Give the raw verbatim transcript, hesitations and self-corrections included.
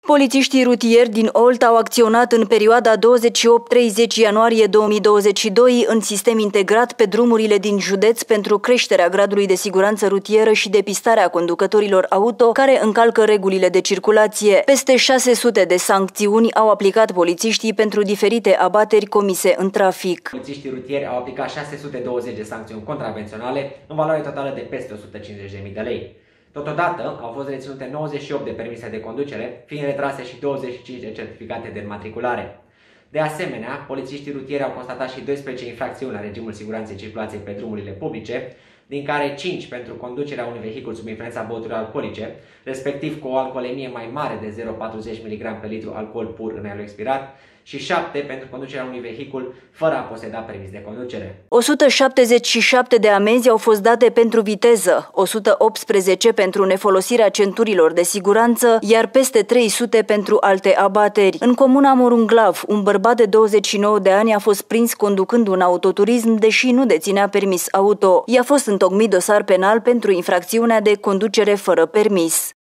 Polițiștii rutieri din Olt au acționat în perioada douăzeci și opt treizeci ianuarie două mii douăzeci și doi în sistem integrat pe drumurile din județ pentru creșterea gradului de siguranță rutieră și depistarea conducătorilor auto care încalcă regulile de circulație. Peste șase sute de sancțiuni au aplicat polițiștii pentru diferite abateri comise în trafic. Polițiștii rutieri au aplicat șase sute douăzeci de sancțiuni contravenționale în valoare totală de peste o sută cincizeci de mii de lei. Totodată au fost reținute nouăzeci și opt de permise de conducere, fiind retrase și douăzeci și cinci de certificate de înmatriculare. De asemenea, polițiștii rutieri au constatat și doisprezece infracțiuni la regimul siguranței circulației pe drumurile publice, din care cinci pentru conducerea unui vehicul sub influența băuturilor alcoolice, respectiv cu o alcoolemie mai mare de zero virgulă patruzeci miligrame pe litru alcool pur în aerul expirat, și șapte pentru conducerea unui vehicul fără a poseda permis de conducere. o sută șaptezeci și șapte de amenzi au fost date pentru viteză, o sută optsprezece pentru nefolosirea centurilor de siguranță, iar peste trei sute pentru alte abateri. În comuna Morunglav, un bărbat de douăzeci și nouă de ani a fost prins conducând un autoturism, deși nu deținea permis auto. I-a fost întocmit dosar penal pentru infracțiunea de conducere fără permis.